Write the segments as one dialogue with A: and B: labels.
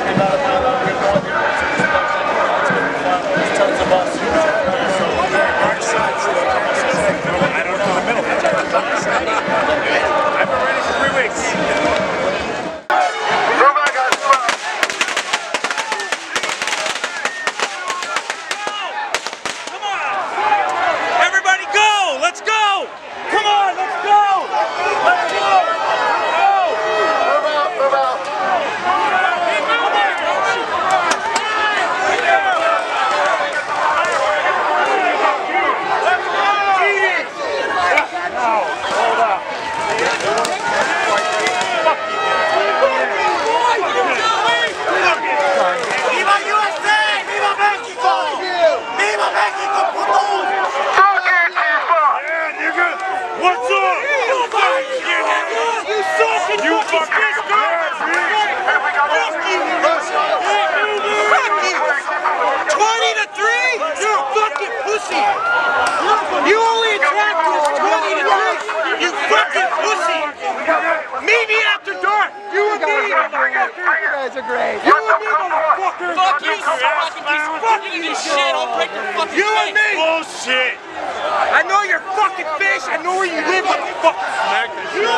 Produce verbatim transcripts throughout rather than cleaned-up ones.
A: You only attract us twenty to three. You fucking pussy. Meet me after dark. You and me, motherfucker.
B: You guys are great.
A: You and me, motherfucker.
C: Fuck you, fucking piece of fucking shit. I'll break your fucking
A: You and me.
D: Bullshit.
A: I know your fucking face. I know where you live. Motherfucker.
D: Smack the shit.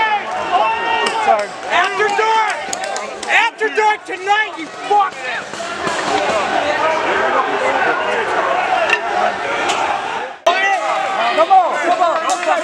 A: After dark. After dark tonight, you fuck.
B: Come on, come on.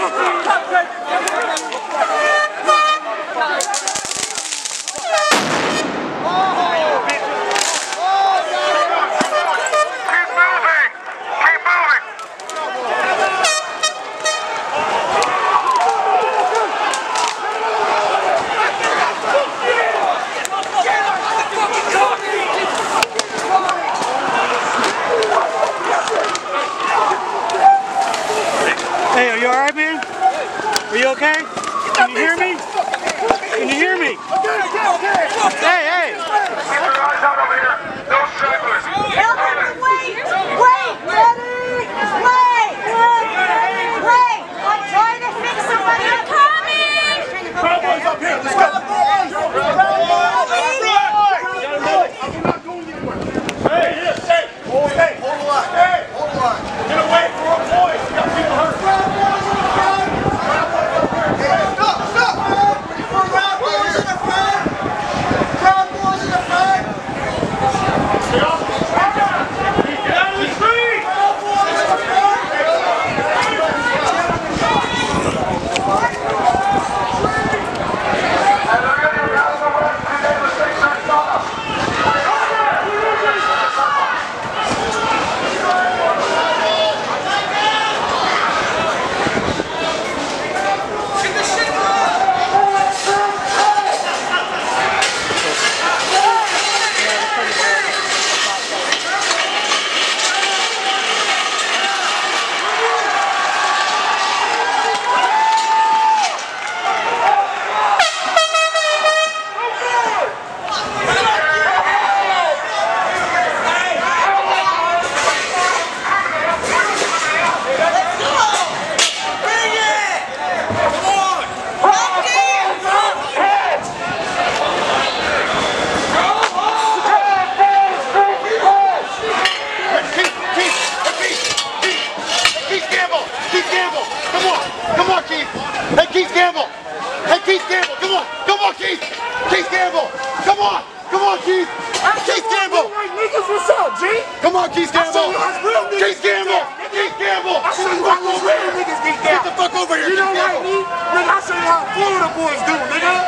A: Hey, are you alright, man? Are you okay? Can you hear me? Can you hear me? Hey, hey!
E: Keep your eyes out over here. No stragglers.
F: Wait! Wait! Ready? Wait! Wait! Wait! I'm trying to fix somebody. I'm coming!
D: Cowboys up here. Let's go. I'm not going anywhere. Hey, yes, hey. Hold, hey, hold the line. Hey, hold the line. Get away from our boys. We got people hurt. Hey, Keith Gamble! Hey, Keith Gamble! Come on! Come on, Keith! Keith Gamble! Come on! Come on, Keith! Keith Gamble!
A: Niggas, what's up, G?
D: Come on, Keith Gamble! Keith Gamble! Keith Gamble!
A: I show you how real niggas get down.
D: Get the fuck over here,
A: You
D: Keith
A: don't like
D: Gamble!
A: me? Nigga, I show you how Florida boys do, nigga.